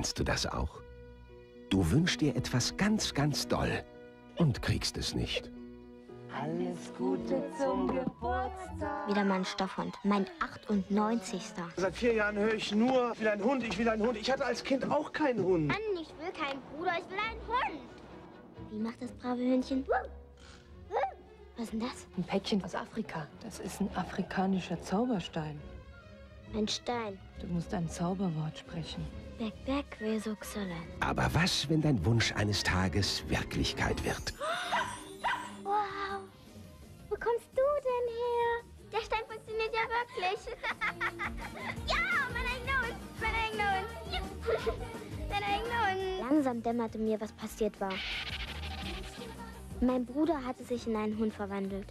Kennst du das auch? Du wünschst dir etwas ganz, ganz doll und kriegst es nicht. Alles Gute zum Geburtstag. Wieder mal ein Stoffhund. Mein 98. Seit 4 Jahren höre ich nur, ich will einen Hund, ich will einen Hund. Ich hatte als Kind auch keinen Hund. Mann, ich will keinen Bruder, ich will einen Hund. Wie macht das brave Hündchen? Was ist denn das? Ein Päckchen aus Afrika. Das ist ein afrikanischer Zauberstein. Ein Stein. Du musst ein Zauberwort sprechen. Back, Wesuxele. Aber was, wenn dein Wunsch eines Tages Wirklichkeit wird? Wow. Wo kommst du denn her? Der Stein funktioniert ja wirklich. Ja, mein eigener Hund. Langsam dämmerte mir, was passiert war. Mein Bruder hatte sich in einen Hund verwandelt.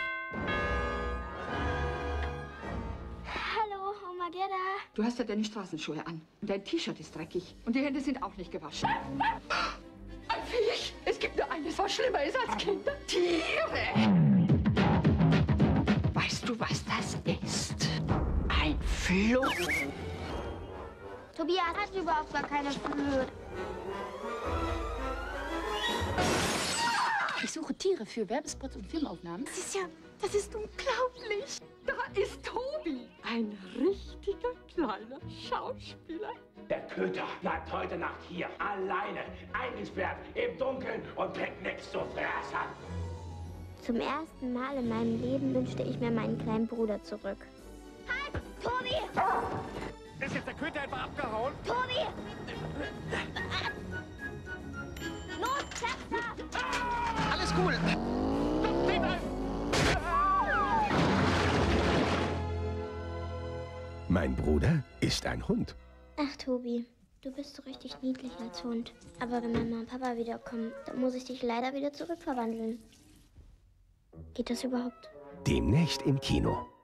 Hallo, Oma Gerda. Du hast ja deine Straßenschuhe an. Und dein T-Shirt ist dreckig. Und die Hände sind auch nicht gewaschen. Ein Viech! Es gibt nur eines, was schlimmer ist als Kinder. Tiere! Weißt du, was das ist? Ein Floh. Tobias hat überhaupt gar keine Flöhe. Ich suche Tiere für Werbespots und Filmaufnahmen. Das ist unglaublich. Da ist Tobi. Ein richtiger kleiner Schauspieler. Der Köter bleibt heute Nacht hier, alleine, eingesperrt, im Dunkeln und kriegt nichts zu fressen. Zum ersten Mal in meinem Leben wünschte ich mir meinen kleinen Bruder zurück. Halt, Tobi! Ist jetzt der Köter etwa abgehauen? Tobi! Los, Chester! Alles cool. Mein Bruder ist ein Hund. Ach, Tobi, du bist so richtig niedlich als Hund. Aber wenn Mama und Papa wiederkommen, dann muss ich dich leider wieder zurückverwandeln. Geht das überhaupt? Demnächst im Kino.